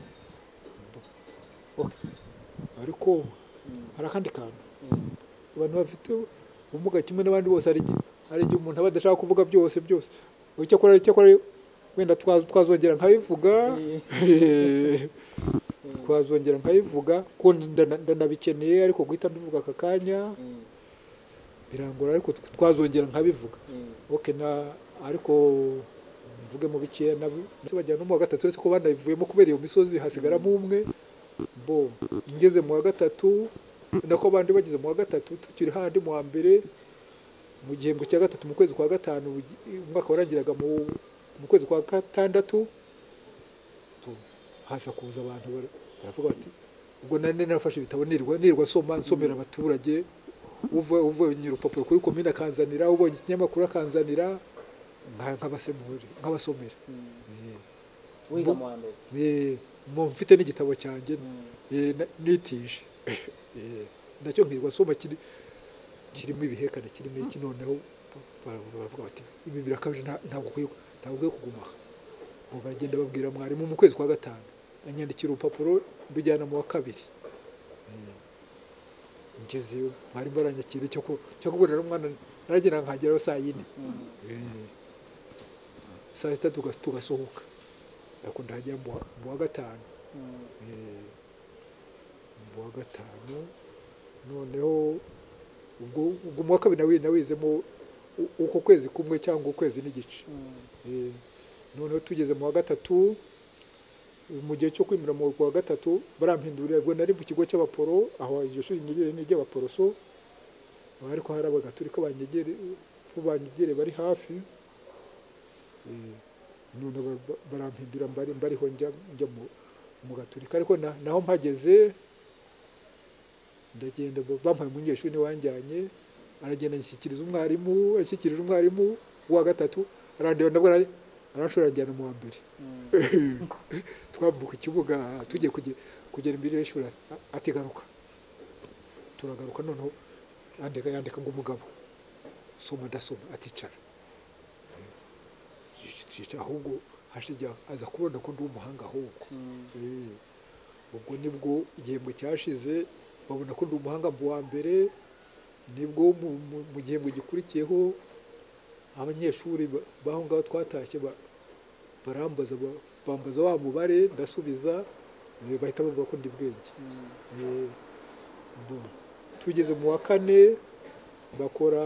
Okay. ariko hari akandi kantu abantu bafite ubumuga kimwe n'abandi bose hari igihe hari igihe umuntu aba adashaka kuvuga byose byose icyakora icyakora wenda twa- twazongera nkabivuga twazongera nkabivuga ko ndana- ndanabikeneye ariko guhita mbivuga aka kanya birangora ariko twazongera nkabivuga okay na ariko mvuge mu bikeya nabo bajyana no mu wa gatatu uretse ko banabivuyemo kubera iyo misozi hasigaramo umwe bo ngeze mu wa gatatu nako abandi bageze mu wa gatatu tukiri handi mu wa mbere mu gihembwe cya gatatu mu kwezi kwa gatanu umwaka warangiraga mu mu kwezi kwa gatandatu bo, haza kuza abantu bara- baravuga bati ubwo nane nafashe ibitabo nirwa nirwa soma nsomera abaturage uva uva nyirupapuro kuri komine akanzanira ubonye ikinyamakuru akanzanira nka- nk'abasemuri nk'abasomera Eh, wiga mu wa mbere eh, mu mfite n'igitabo cyanjye eh, na- nitije Eh, nacyo nkirwa soma kiri kirimo ibihekane kirimo iki noneho bara- baravuga bati ibi birakabije nta- ntabwo ukwiye ntabwo ukwiye kuguma aha Bo bagenda babwira mwarimu mu kwezi kwa gatanu anyandikira urupapuro ndujyana mu wa kabiri Eh, ngezeyo mwarimu aranyakira icyo ko cyo kubona n'umwana naragenda nkageraho saa yine Eh, saa sita tuga- tugasohoka ariko ndahagera mu wa- mu wa gatanu Eh, mu wa gatanu noneho ubwo ubwo mu wa kabiri nawe nawizemo u- uko kwezi kumwe cyangwa ukwezi n'igice Eh, noneho tugeze mu wa gatatu mu gihe cyo kwimura mu wa gatatu barampindurira ubwo nari mu kigo cy'abaporo aho iryo shuri nyegere ni iry'abaporoso ariko hari abagatulika banyegere bo banyegere bari hafi Eh, none ba- ba- barampindura mbari mbariho njya njya mu mu gaturika ariko na- naho mpageze ndagenda ba- bampaye umunyeshuri ni wanjyanye aragenda anshyikiriza umwarimu ashyikirije umwarimu wa gatatu arandeba nabwo ara- aranshora anjyana mu wa mbere twambuka ikibuga tugiye kuge- kugera imbere y'ishuri a- ati garuka turagaruka noneho yandika yandika ngo umugabo soma ndasoma aticara yicara ahubwo hashijya aza kubona ko ndi umuhanga ahubwo Eh, ubwo nibwo igihembwe cyashize babona ko ndi umuhanga mu wa mbere nibwo mu- mu- mu gihembwe gikurikiyeho abanyeshuri ba- b'aho ngaho twatashye ba- barambaza ba- bambaza wa mubare ndasubiza eh, bahita bavuga ko ndi bwenge Eh, bo. tugeze mu wa kane bakora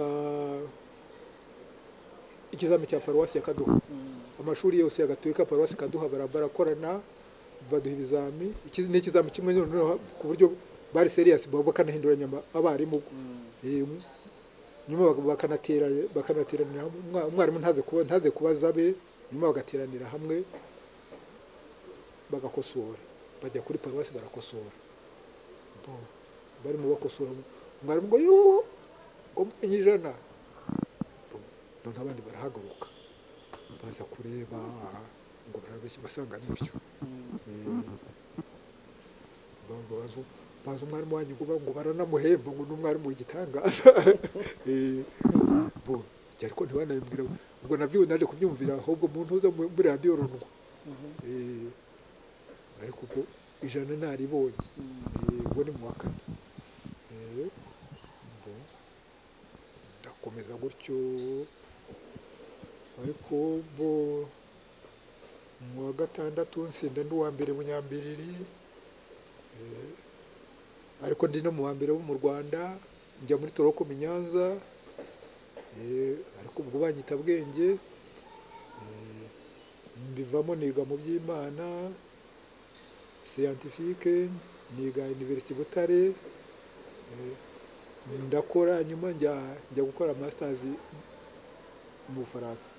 ikizami cya paruwasi ya Kaduha amashuri yose ya gatolika paruwasi Kaduha bara- barakorana baduha ibizami Iki- n'ikizami kimwe noneho ku buryo bari serious baba bakanahinduranya ama- abarimu Eh, um- nyuma bak- bakanatera bakanateranira hamwe. Umwa- umwarimu ntaze kuba ntaze kubaza be nyuma bagateranira hamwe bagakosora bajya kuri paruwasi barakosora Bo, barimo bakosora umwarimu ngo yoo ngo mpenye ijana Bo, none abandi barahaguruka baza kureba ngo barabeshya basanga n'ibyo Eh, ba- baza- baza umwarimu wanjye ngo ba- ngo baranamuhemba ngo ni umwarimu w'igitangaza Eh, bo njye ariko ntibanabibwira ubwo nabyo naje kubyumvira ahubwo mu ntuza mu- muri radiyo runwa Eh, ariko ubwo ijana naribonye Eh, ubwo ni mu wa kane Eh, bo ndakomeza gutyo ariko bo mu wa gatandatu nsinda ndi uwa mbere munyambiriri Eh, ariko ndi no mu wa mbere wo mu Rwanda njya muri Toroko mu Nyanza Eh, ariko ubwo banyita bwenge Eh, mbivamo niga mu by'Imana scientifique niga University Butare Eh, ndakora nyuma njya njya gukora masters mu Bufaransa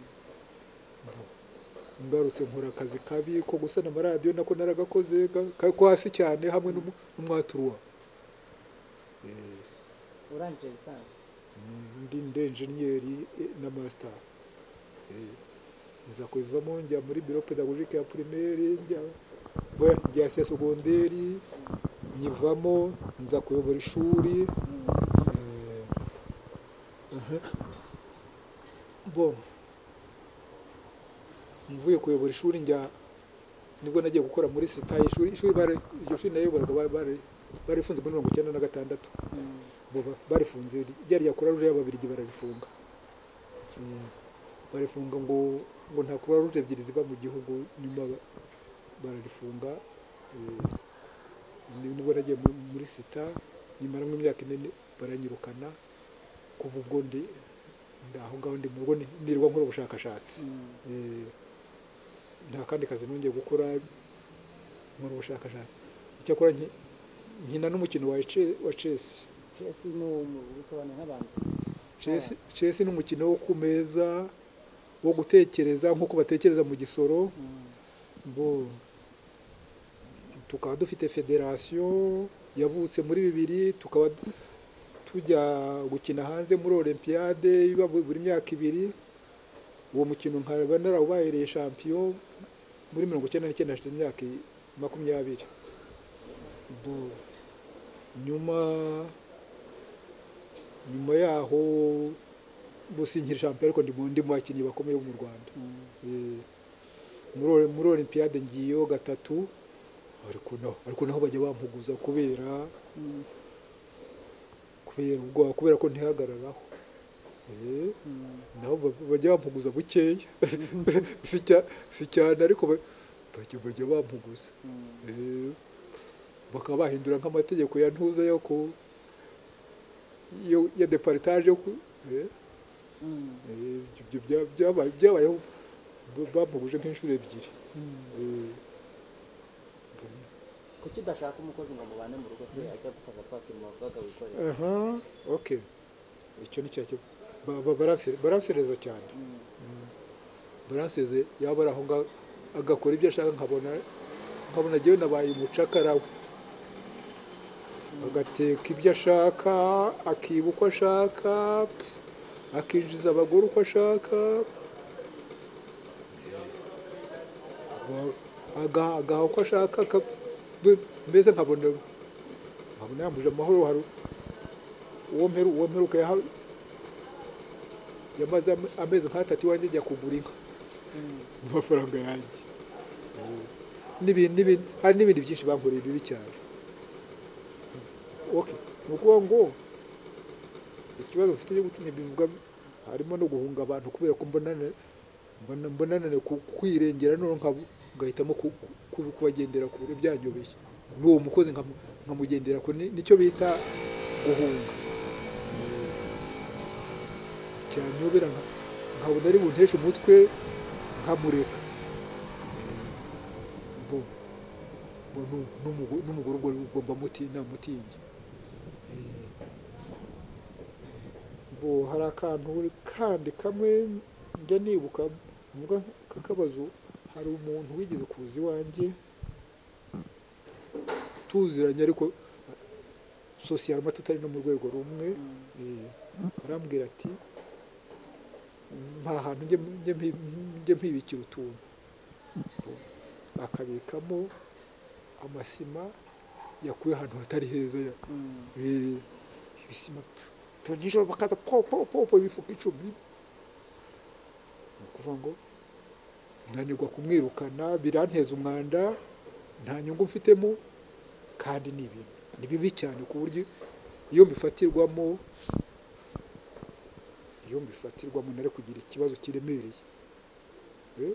ngarutse nkora akazi kabi ko gusana amaradiyo nako naragakoze ka- ka- ko hasi cyane hamwe n'umu- n'umwaturuwa Eh, urangije lisansi Mm, ndi ndi enjeniyeri eh, na master Eh, nza kubivamo njya muri biro pedagogique ya primaire njya oya, njya ya segonderi nyivamo nza kuyobora ishuri Eh, aha. bo mvuye kuyobora ishuri njya nibwo nagiye gukora muri sita ishuri ishuri bare iryo shuri nayoboraga ba- bare barifunze muri mirongo icyenda na gatandatu bo ba- barifunze ryari yakora ruje y'ababirigi bararifunga Mm, barifunga ngo ngo nta kuba ruje ebyiri ziba mu gihugu nyuma ba- bararifunga Eh, ni- nibwo nagiye mu- muri sita nimaramo imyaka ine ni- baranyirukana kuva ubwo ndi ndaho ngaho ndi mu rugo ni- nirwa nkora ubushakashatsi Eh, nta kandi kazi nongeye gukora nkora ubushakashatsi icyakora nki- nkina n'umukino wa ce- wa chess chess ni ubusobanuro nk'abantu chess chess ni umukino wo ku meza wo gutekereza nk'uko batekereza mu gisoro bo tukaba dufite federasiyo yavutse muri bibiri tukaba tujya gukina hanze muri olympiade iba bu- buri myaka ibiri uwo mukino nkaba narawubaye champion muri mirongo icyenda n'icyenda hashize imyaka i- makumyabiri bo nyuma nyuma yaho businkira champion ariko ndi mu ndi mu bakinnyi bakomeye bo mu Rwanda Eh, muri Oli- muri olympiade ngiyeho gatatu ariko naho ariko naho bajya bampuguza kubera kubera ubwoba kubera ko ntihagararaho Eh, naho ba- bajya bampuguza bukeya si cya- si cyane ariko ba- bajya bajya bampuguza Eh, bakaba bahindura nk'amategeko ya ntuza yo ku yo ya departage yo ku eh, eh, ibyo bya- byabaye byabayeho ba- bampuguje nk'inshuro ebyiri Eh, kuki udashaka umukozi ngo mubane mu rugo se ajya gufasha twa turimo bavuga wikorera aha okay icyo ni cyo cyo ba- ba- baranse- baransereza cyane baranseze yaba ari aho ngaho agakora ibyo ashaka nkabona nkabona agiye nabaye umucakara we agateka ibyo ashaka akiba uko ashaka akinjiza abagore uko ashaka agaha agaha uko ashaka aka- mbe- mbese nkabona nkabona yambuje amahoro hari uwo mperu uwo mperuka yaha- yamaze ame- amezi nk'atatu iwanjye ajya kugura inka mu mafaranga yanjye n'ibindi n'ibindi hari n'ibindi byinshi bankoreye bibi cyane okay ni ukuvuga ngo ikibazo mfite cyo gutinya bivuga harimo no guhunga abantu kubera ko mbonana mbona mbonanane ku- kwirengera none nkabu ngahitamo ku- ku- kubagendera kure byanyobeye n'uwo mukozi nkamu- nkamugendera kure ni- nicyo bita guhunga cyanyobera nka- nkabona ari bunteshe umutwe nkamureka bo bo nu- n'umugo- n'umugore ubwo ugomba muti namutinya bo hari akantu kandi kamwe njya nibuka mvuga k'akabazo hari umuntu wigeze kuza iwanjye tuziranye ariko sosiyalma tutari no mu rwego rumwe eh, arambwira ati nta hantu njye njye mpi- njye mpibikira utuntu akabikamo amasima yakuye ahantu hatari heza ya- eh, ibisima tu- nijoro bakaza po po po po ibifuka icumi ni ukuvuga ngo nanirwa kumwirukana biranteza umwanda nta nyungu mfitemo kandi ni ibintu ni bibi cyane ku buryo iyo mbifatirwamo iyo mbifatirwamo nari kugira ikibazo kiremereye Eh?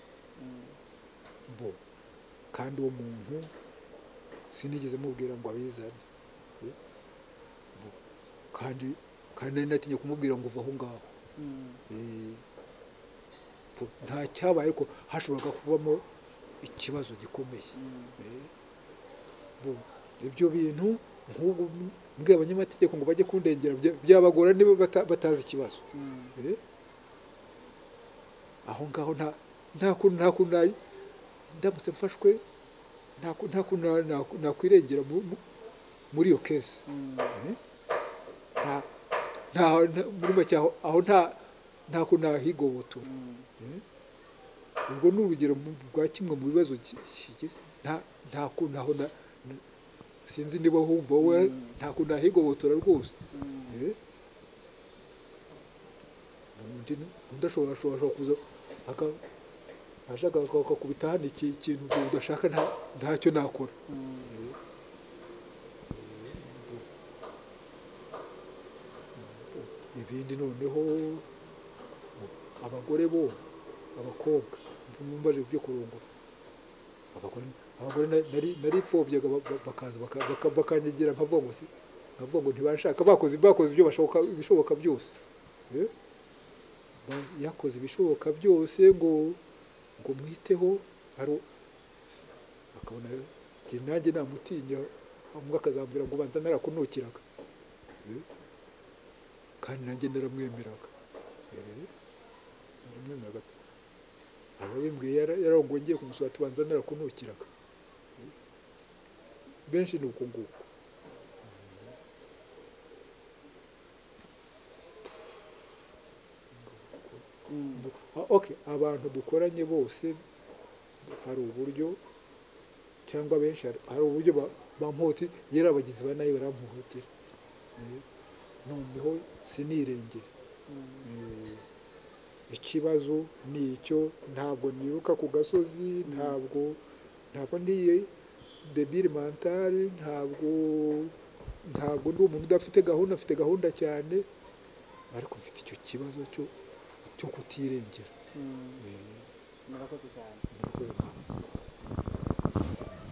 bo kandi uwo muntu sinigeze mubwira ngo abizane Eh? bo kandi kandi nari natinye kumubwira ngo uva aho ngaho Eh, bo, nta cyabaye ko hashoboraga kubamo ikibazo gikomeye Eh, bo ibyo bintu nk'ubu mbwiye abanyamategeko ngo bajye kundengera bya- byabagora niba bata- batazi ikibazo Eh, aho ngaho nta nta kuntu nta kuntu na- ndamutse mfashwe nta ku- nta kuntu na- na- nakwirengera mu- mu- muri iyo kesi Eh, nta nta nta- muri make aho aho nta nta kuntu nahigobotora Eh, ubwo ni urugero mu- rwa kimwe mu bibazo ki- kigize nta nta kuntu aho na na- sinzi niba wumva we nta kuntu nahigobotora rwose Eh, undi undi ashobora ashobora ashobora kuza aka ashaka akakubita hano iki ikintu udashaka nta ntacyo nakora ibindi noneho abagore bo abakobwa mbaje byo kurongora abagore abagore na- nari naripfobyaga ba- ba- bakaza baka- baka- bakanyigira nkavuga ngo si nkavuga ngo ntibashaka bakoze bakoze ibyo bashoboka ibishoboka byose Eh? Ba- yakoze ibishoboka byose ngo ngo mwiteho hari akabona njye nanjye namutinya umwe akazambwira ngo banza narakunukiraga Eh? kandi nanjye naramwemeraga Eh? naramwemeraga aba bimbwiye yara- yarongoye ngiye kumusura tubanza narakunukiraga Eh? benshi ni uko nguko Ah, okay abantu dukoranye bose hari uburyo cyangwa benshi hari- hari uburyo ba- bampohotera yari abagizi ba nabi barampohotera Eh, noneho sinirengere Eh, ikibazo ni icyo ntabwo niruka ku gasozi ntabwo ntabwo ndi debile mentale ntabwo ntabwo ndi umuntu udafite gahunda afite gahunda cyane ariko mfite icyo kibazo cyo cyo kutirengera Eh, murakoze cyane murakoze.